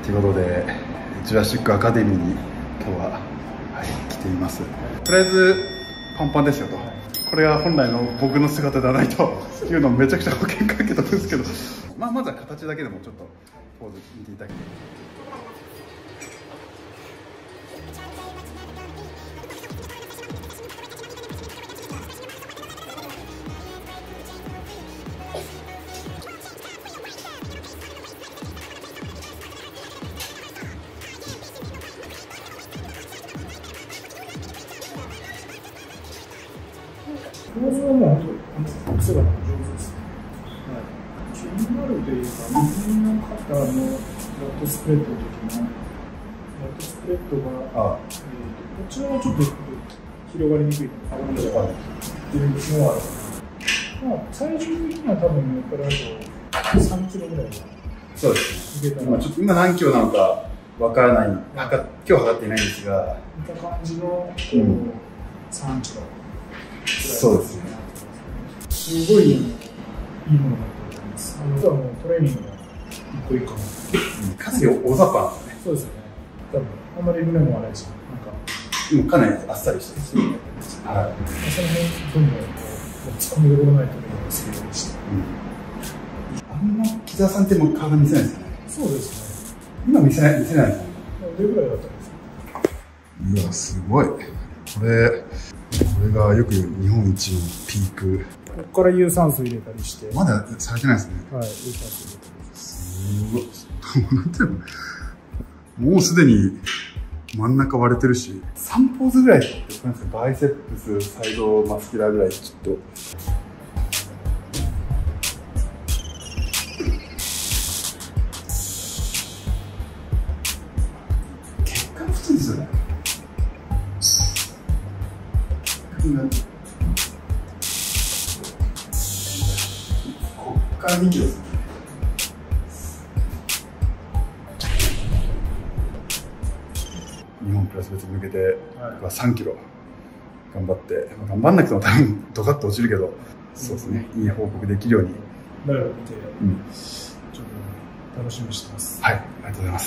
ということでジュラシックアカデミーに今日は、来ています。とりあえずパンパンですよと、これが本来の僕の姿ではないというのをめちゃくちゃ保険かけたんですけど、まずは形だけでもちょっとポーズ見ていただきたい。 表情はもう本当、姿が上手ですね。気になるというか、右の肩のラットスプレッドの時の、ラットスプレッドが、こちらはちょっと広がりにくいかなっていうのはある。最終的には多分、やっぱりあと3キロぐらいは。 そうですね。今何キロなのかわからない、今日測っていないんですが、 見た感じの3キロ。 そうですね。 すごいいいものだと思います。あとはもうトレーニングが一個一個かなり大雑把なんですね。 そうですよね。多分あんまり胸も荒いし、 もうかなりあっさりしてます。はい。 その辺どんどん突っ込みどころないトレーニングをするようにして。 あんま木澤さんってもう体見せないですよね。 そうですね。 今見せないですね。 どれぐらいだったんですか。 いやすごい。これがよく日本一のピーク。 ここから有酸素入れたりして。 まだされてないですね。 はい、有酸素入れたり。 すごい。なんていうの、もうすでに真ん中割れてるし、3ポーズぐらいってなんですか、バイセップス、サイドマスキュラーぐらいちょっと。結果普通ですよね。こっから2キロですね。日本プラス別に向けて3キロ頑張って、頑張んなくても多分ドカッと落ちるけど、そうですね、いい報告できるように誰を見て、ちょっと楽しみにしてます。 はい、ありがとうございます。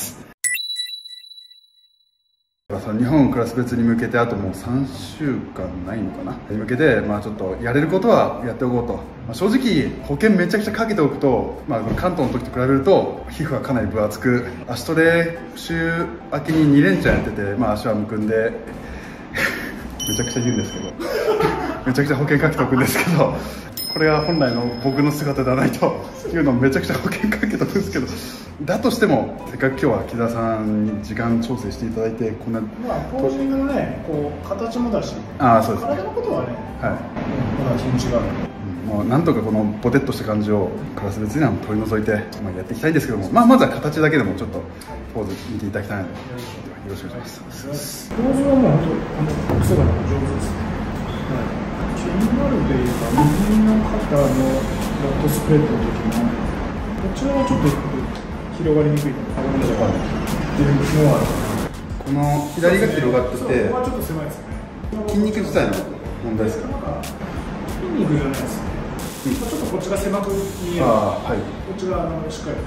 日本クラス別に向けてあともう3週間ないのかなに向けて、ちょっとやれることはやっておこうと、正直保険めちゃくちゃかけておくと、関東の時と比べると皮膚はかなり分厚く、足トレ週明けに2連チャンやってて、足はむくんでめちゃくちゃ言うんですけどめちゃくちゃ保険かけておくんですけど、これが本来の僕の姿ではないというのをめちゃくちゃ保険かけたんですけど、だとしてもせっかく今日は木澤さんに時間調整していただいて、こんなポージングのね、形もだし、 そうですね、 体のことはね、 まだ気持ちがある。 もうなんとかこのボテッとした感じをクラス別には取り除いて、やっていきたいんですけども、まずは形だけでもちょっとポーズ見ていただきたいので、よろしくお願いします。 ポーズはもう本当、姿が上手ですね。気になるというか、右の肩のラットスプレッドの時の、こちらはちょっと広がりにくいかなっていうのはある。 この左が広がってて、 ここはちょっと狭いですね。 筋肉自体の問題ですか。 筋肉じゃないですね。ちょっとこっちが狭く見える。こっちがしっかり。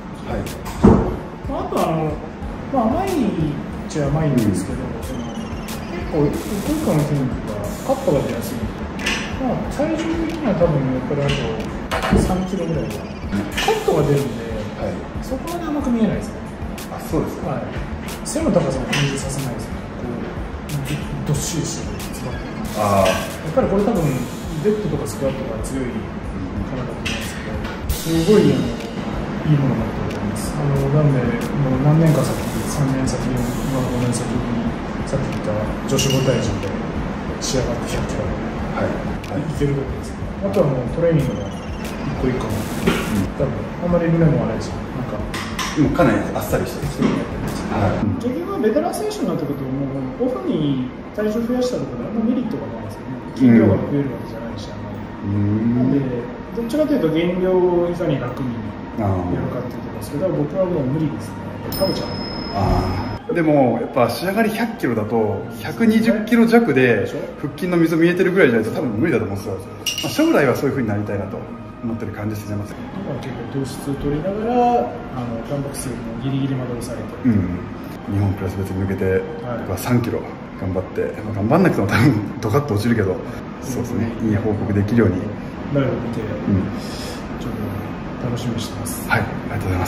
あと甘いっちゃ甘いんですけど、結構一個一個の筋肉がカットが出やすい。最終的には多分やっぱりあと3キロぐらいはカットが出るんで、そこまで甘く見えないですね。 そうですか。 背の高さを感じさせないですね。どっしりしてる、詰まってる。やっぱりこれ多分デッドとかスクワットが強いからだと思うんですけど、すごいいいものだと思います。なんでもう何年か先、3年先、5年先にさっき言った女子母体重で仕上がって100キロいけるところですね。あとはもうトレーニングが一個一個の、多分あんまり胸も荒いし、 もうかなりあっさりしてる。 結局はベテラン選手になってくると、もうオフに体重増やしたところであんまメリットがないんですよね。筋量が増えるわけじゃないし、あんまり。なので、どっちかというと減量をいかに楽にやるかっていうところですけど、僕はもう無理ですね。食べちゃう。 でもやっぱ仕上がり100キロだと120キロ弱で腹筋の溝見えてるぐらいじゃないと多分無理だと思うんですよ。将来はそういう風になりたいなと。 思ってる感じですね。まず結構糖質取りながらタンパク質もギリギリまで抑えて、 日本クラス別に向けて、3キロ頑張って、頑張んなくても多分ドカッと落ちるけど、そうですね、いい報告できるようになるほど見て、ちょっと楽しみにしてます。 はい、ありがとうございます。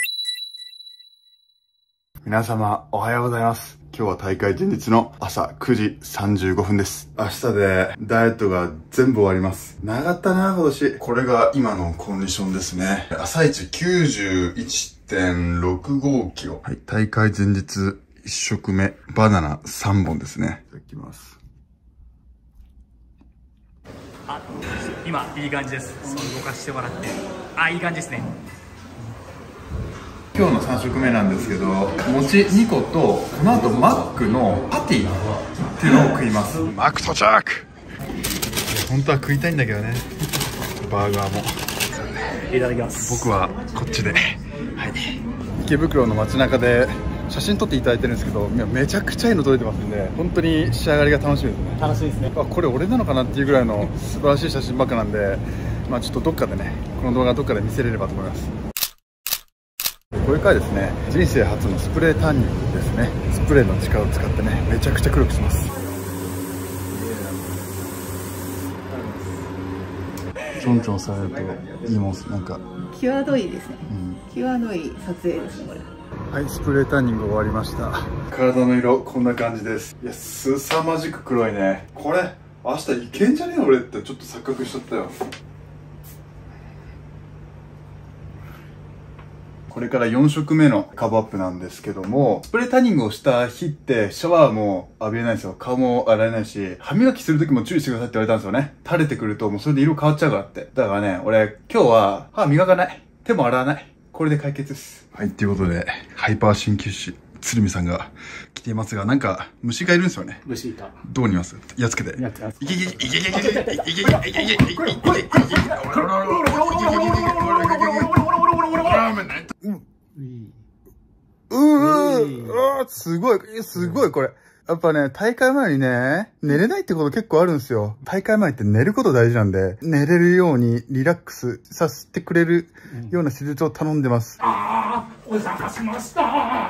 皆様おはようございます。今日は大会前日の朝9時35分です。明日でダイエットが全部終わります。長ったな今年。これが今のコンディションですね。朝一 91.65 キロ。はい、大会前日1食目、バナナ3本ですね。いただきます。 今いい感じです。動かしてもらって、いい感じですね。 今日の3食目なんですけど、餅2個とこの後マックのパティっていうのを食います。マック到着。本当は食いたいんだけどね、バーガーも。 いただきます。 僕はこっちで、はい、池袋の街中で写真撮っていただいてるんですけど、めちゃくちゃいいの撮れてますんで、本当に仕上がりが楽しみですね。 楽しみですね。 これ俺なのかなっていうぐらいの素晴らしい写真ばっかなんで、ちょっとどっかでね、この動画どっかで見せれればと思います。これからですね、人生初のスプレータンニングですね。スプレーの力を使ってね、めちゃくちゃ黒くします。ちょんちょんされるといいもんす。なんか際どいですね、際どい撮影ですねこれ。 はい、スプレータンニング終わりました。体の色こんな感じです。いや、すさまじく黒いね。これ明日いけんじゃねえ俺ってちょっと錯覚しちゃったよ。これから4食目のカバーアップなんですけども、スプレータンニングをした日ってシャワーも浴びれないんですよ。顔も洗えないし、歯磨きする時も注意してくださいって言われたんですよね。垂れてくるともうそれで色変わっちゃうからって。だからね、俺今日は歯磨かない。手も洗わない。これで解決です。はい、ということで、ハイパー鍼灸師、鶴見さんが来ていますが、なんか虫がいるんですよね。 虫いた。 どうにますやっつけて。 やってます。 いけいけいけいけいけいけいけいけいけいけいけいけいけすごい、すごいこれ。やっぱね、大会前にね、寝れないってこと結構あるんですよ。大会前って寝ること大事なんで、寝れるようにリラックスさせてくれるような施術を頼んでます。 お邪魔しました。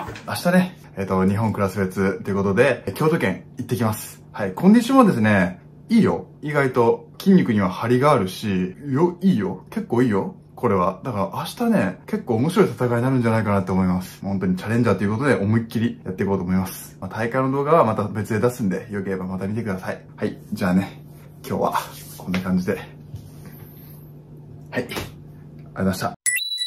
明日ね、日本クラス別ということで、京都県行ってきます。はい、コンディションはですね、いいよ。意外と筋肉には張りがあるし、いいよ。結構いいよ。これは。だから明日ね、結構面白い戦いになるんじゃないかなって思います。本当にチャレンジャーということで思いっきりやっていこうと思います。大会の動画はまた別で出すんで、よければまた見てください。はい。じゃあね、今日はこんな感じで。はい。ありがとうございました。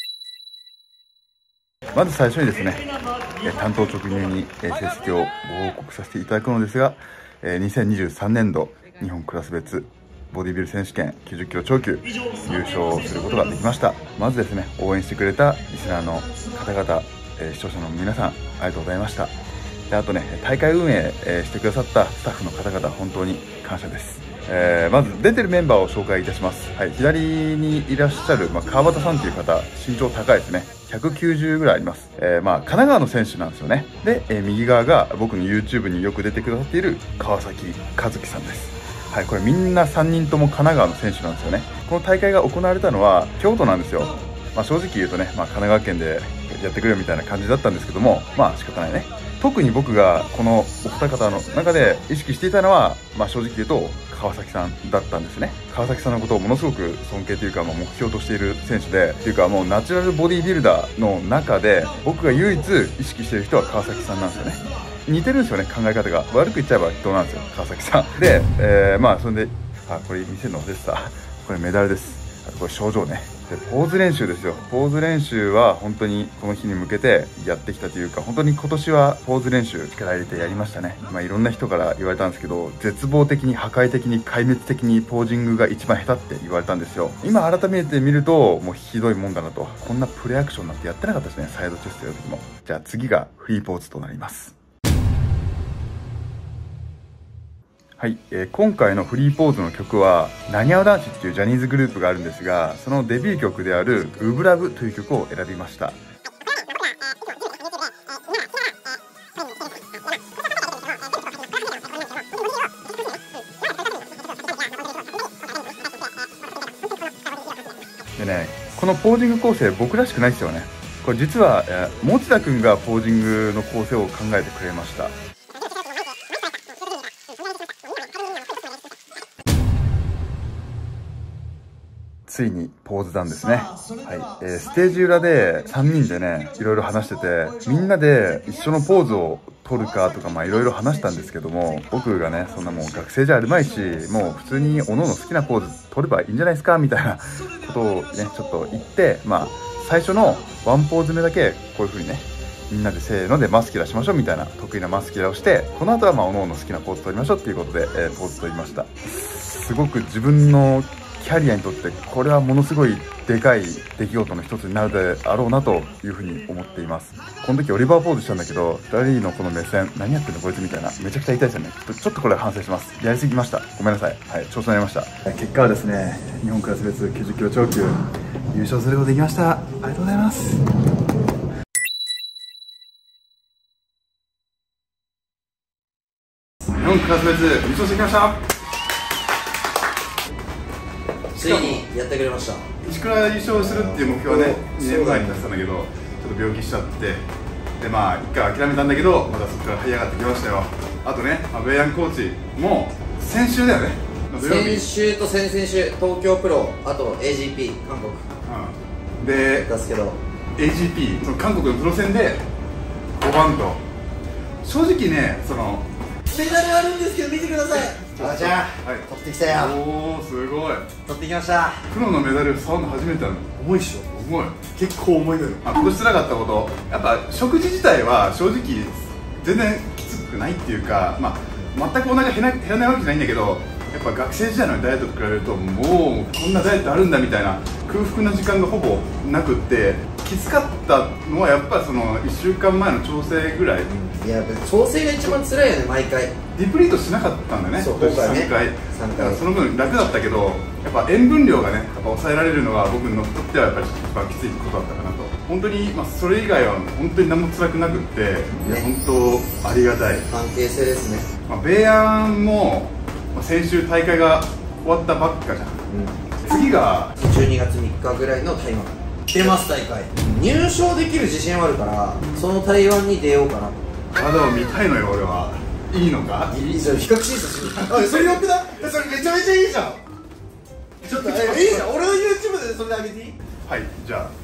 まず最初にですね、担当直入に成績をご報告させていただくのですが、2023年度日本クラス別ボディビル選手権90キロ超級優勝することができました。まずですね、応援してくれたリスナーの方々、視聴者の皆さん、ありがとうございました。で、あとね、大会運営、してくださったスタッフの方々、本当に感謝です。まず出てるメンバーを紹介いたします。はい、左にいらっしゃる、川端さんという方、身長高いですね。190ぐらいあります。神奈川の選手なんですよね。で、右側が僕の YouTube によく出てくださっている川崎和樹さんです。はい、これみんな3人とも神奈川の選手なんですよね。この大会が行われたのは京都なんですよ。正直言うとね、神奈川県でやってくれよみたいな感じだったんですけども、仕方ないね。特に僕がこのお二方の中で意識していたのは、正直言うと川崎さんだったんですね。川崎さんのことをものすごく尊敬というか、目標としている選手で、っていうかもうナチュラルボディビルダーの中で僕が唯一意識している人は川崎さんなんですよね。似てるんですよね、考え方が。悪く言っちゃえば人なんですよ、川崎さん。で、それで、これ見せるの忘れてた。これメダルです。これ賞状ね。で、ポーズ練習ですよ。ポーズ練習は本当にこの日に向けてやってきたというか、本当に今年はポーズ練習力入れてやりましたね。いろんな人から言われたんですけど、絶望的に破壊的に壊滅的にポージングが一番下手って言われたんですよ。今改めて見ると、もうひどいもんだなと。こんなプレアクションなんてやってなかったですね、サイドチェストやる時も。じゃあ次がフリーポーズとなります。はい、今回のフリーポーズの曲はなにわ男子っていうジャニーズグループがあるんですが、そのデビュー曲である「初心ＬＯＶＥ」という曲を選びました。 でね、このポージング構成僕らしくないですよね。これ実は持田くんがポージングの構成を考えてくれました。ついにポーズダウンですね。はい、ステージ裏で3人でね、いろいろ話してて、みんなで一緒のポーズを取るかとか、まあいろいろ話したんですけども、僕がね、そんなもう学生じゃあるまいし、もう普通に各々好きなポーズ取ればいいんじゃないですかみたいなことをね、ちょっと言って、まあ最初のワンポーズ目だけこういう風にね、みんなでせーのでマスキュラしましょうみたいな得意なマスキュラをして、この後はまあ各々好きなポーズ取りましょうっていうことで、ポーズ取りました。すごく自分のキャリアにとってこれはものすごいでかい出来事の一つになるであろうなというふうに思っています。この時オリバーポーズしたんだけど、2人のこの目線、何やってんのこいつみたいな、めちゃくちゃ痛いですよね。ちょっとこれ反省します。やりすぎました。ごめんなさい。はい、調子になりました。結果はですね、日本クラス別90キロ超級優勝することできました。ありがとうございます。日本クラス別優勝してきました。 ついにやってくれました。 石倉優勝するっていう目標はね、2年前に出したんだけど、ちょっと病気しちゃって、でまあ一回諦めたんだけど、またそこから這い上がってきましたよ。あとね、ベイヤンコーチも先週だよね。 先週と先々週、東京プロ、あと AGP 韓国、で出すけど AGP その韓国のプロ戦で5番と、正直ね、そのメダルあるんですけど見てください。あじゃあ、はい、取ってきたよ。 おお、すごい。 取ってきました。 プロのメダル触るの初めてなの。 重いっしょ。 重い。 結構重いのよ。 今年辛かったこと、やっぱ食事自体は正直全然きつくないっていうか、まあ全くお腹減らないわけじゃないんだけど、やっぱ学生時代のダイエットと比べると、もうこんなダイエットあるんだみたいな空腹な時間がほぼなくって、きつかったのはやっぱりその1週間前の調整ぐらい。 いや調整が一番辛いよね。毎回ディプリートしなかったんだよね。 そう今回ね、 3回その分楽だったけど、やっぱ塩分量がね、やっぱ抑えられるのが僕にとってはやっぱり一番きついことだったかなと。本当にまあそれ以外は本当に何も辛くなくって、いや本当ありがたい関係性ですね。 ベイヤンも先週大会が終わったばっかじゃん、次が 12月3日ぐらいの台湾出ます。大会入賞できる自信はあるから、その台湾に出ようかなと。 体を見たいのよ俺は。いいのか。 いいじゃん、比較審査しよう。それよくない？それめちゃめちゃいいじゃん。ちょっといいじゃん、俺の YouTube でそれであげていい？ はい、じゃあはい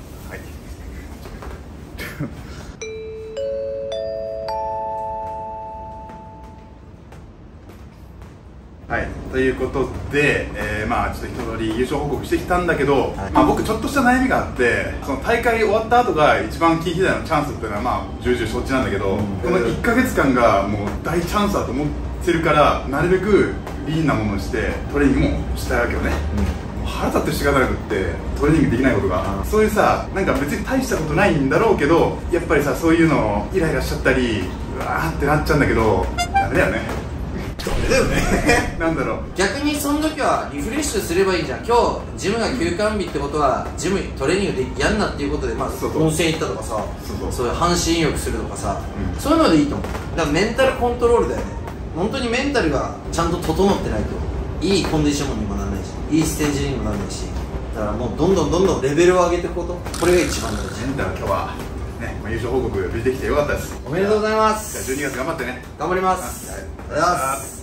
はい、ということで、まあちょっと一通り優勝報告してきたんだけど、まあ僕ちょっとした悩みがあって、その大会終わった後が一番近畿大のチャンスっていうのはまあ重々承知なんだけど、この1ヶ月間がもう大チャンスだと思ってるから、なるべくリーンなものをしてトレーニングもしたいわけよね。腹立って仕方なくってトレーニングできないことが、そういうさ、なんか別に大したことないんだろうけど、やっぱりさ、そういうのイライラしちゃったり、うわーってなっちゃうんだけど、ダメだよね。 ダメだよね。 なんだろう、 逆にその時はリフレッシュすればいいじゃん。今日ジムが休館日ってことはジムトレーニングでやんなっていうことで、まあ温泉行ったとかさ、そういう半身浴するとかさ、そういうのでいいと思う。だからメンタルコントロールだよね。本当にメンタルがちゃんと整ってないといいコンディションにもならないし、いいステージにもならないし、だからもうどんどんレベルを上げていくこと、これが一番大事。 だから今日はね、優勝報告無事できてよかったです。 おめでとうございます。 じゃあ12月頑張ってね。 頑張ります。ありがとうございます。